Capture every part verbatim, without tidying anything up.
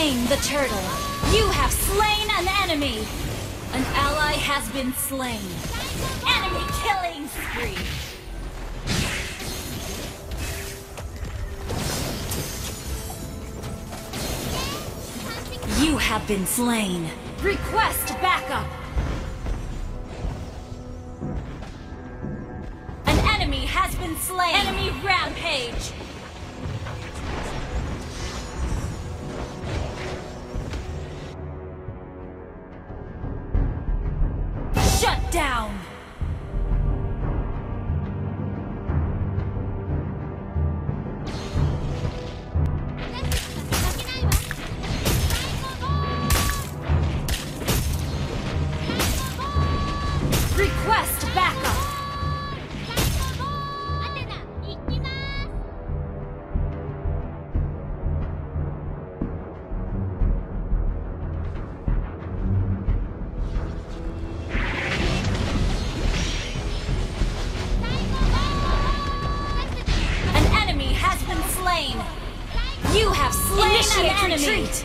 slain the turtle. You have slain an enemy. An ally has been slain. Enemy killing spree. You have been slain. Request backup. An enemy has been slain. Enemy rampage. Shut down. Request backup. An enemy has been slain. You have slain Initiate an enemy. Retreat.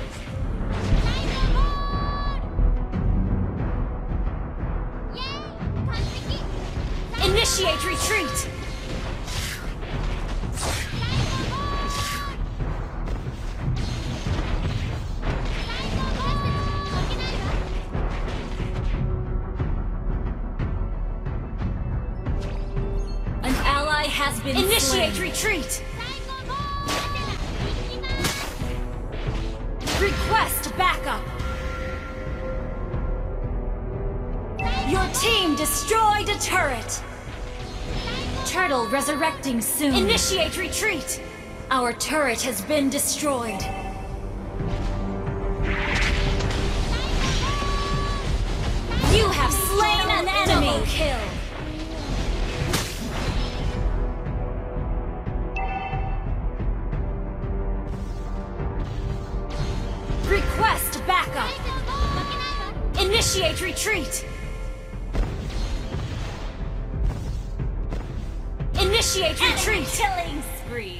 Initiate retreat! An ally has been Initiate slain. Retreat! Request backup! Your team destroyed a turret! Turtle resurrecting soon. Initiate retreat! Our turret has been destroyed. You have slain an enemy! Double kill! Request backup! Initiate retreat! Initiate retreat! Killing spree!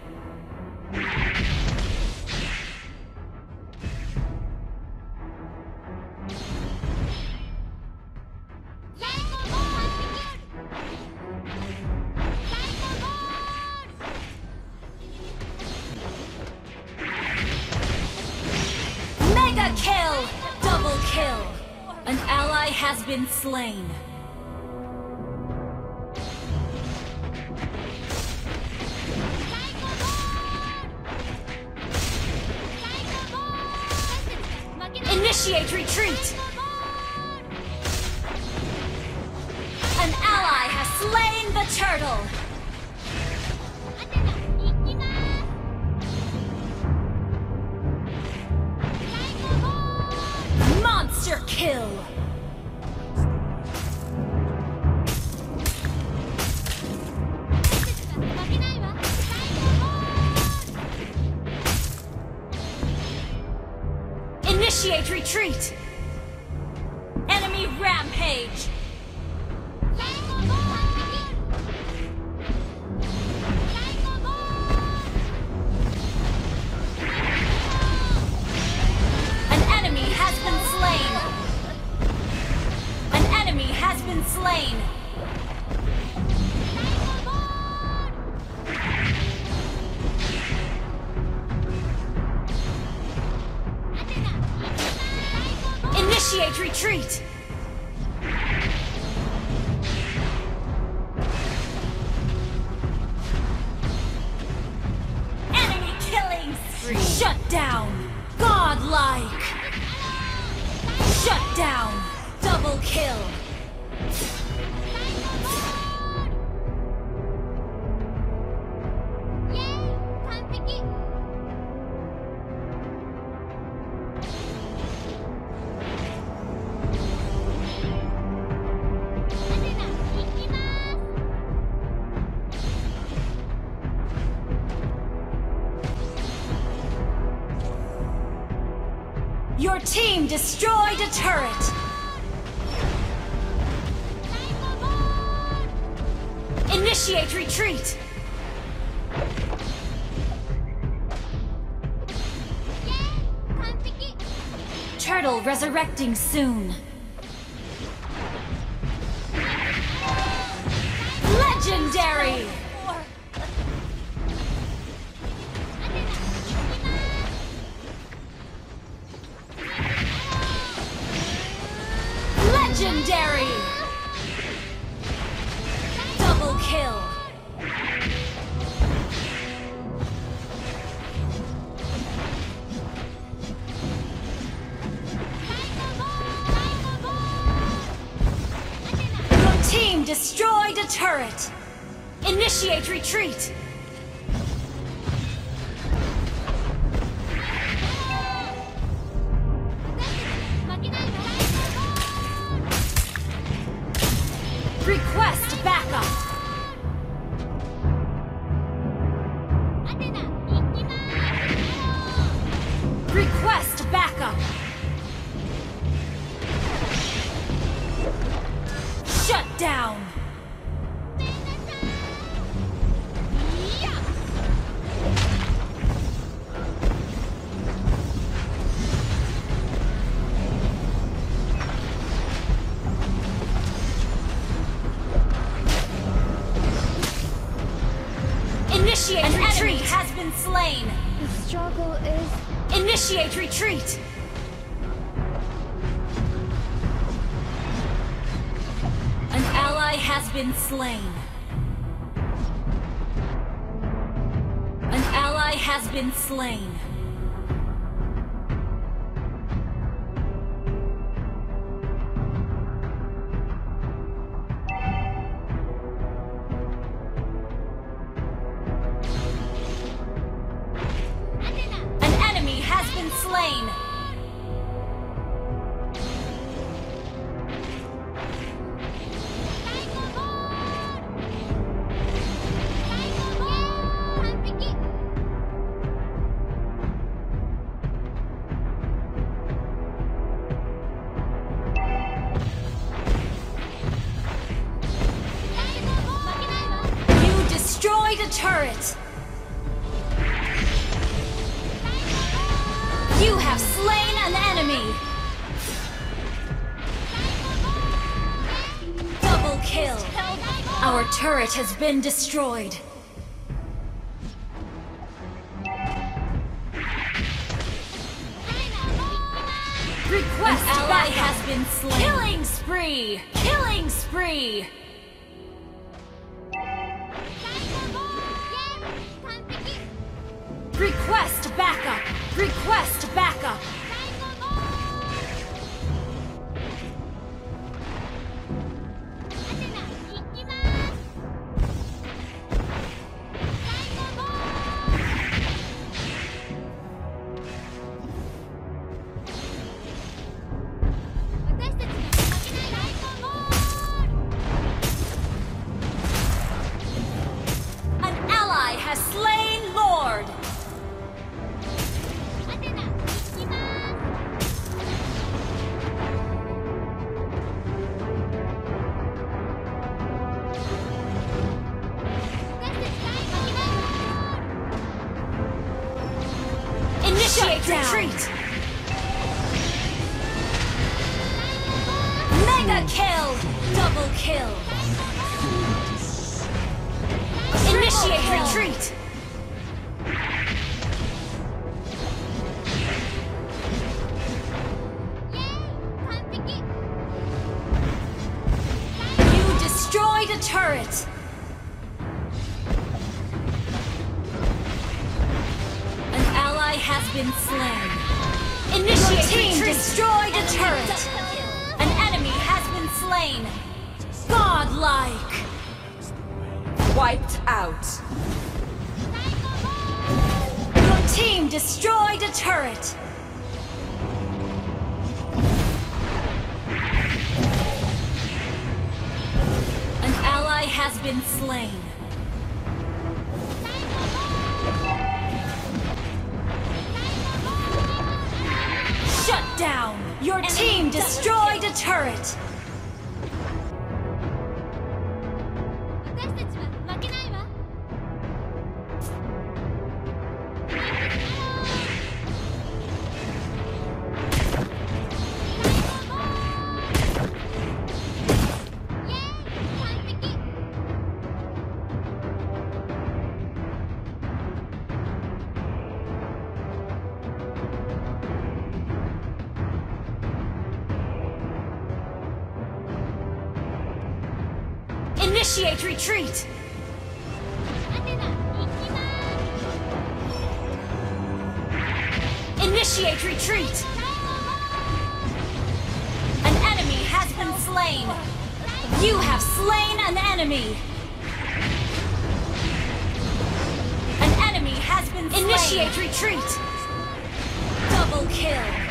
Mega kill! Double kill! An ally has been slain. Initiate retreat! An ally has slain the turtle! Monster kill! Initiate retreat! Enemy rampage! An enemy has been slain! An enemy has been slain! Initiate retreat! Enemy killing spree! Shut down! Godlike! Shut down! Double kill! Your team destroyed a turret! Initiate retreat! Turtle resurrecting soon. Legendary! Legendary! Double kill! Your team destroyed a turret! Initiate retreat! Request backup! Request backup! Shut down! Initiate An retreat! Enemy has been slain! The struggle is... Initiate retreat! An ally has been slain. An ally has been slain. Slain. You destroyed a turret. You have slain an enemy! Double kill! Our turret has been destroyed. Request an ally has been slain. Killing spree! Killing spree! Request backup! Request backup! An ally has slain Lord! Initiate retreat! Mega kill! Double kill! Initiate retreat! You destroyed a turret! Has been slain. Initiate team retreat. Destroyed a turret. An enemy has been slain. Godlike. Wiped out. Your team destroyed a turret. An ally has been slain. Shut down! Your team destroyed a turret! Initiate retreat! Initiate retreat! An enemy has been slain! You have slain an enemy! An enemy has been slain! Initiate retreat! Double kill!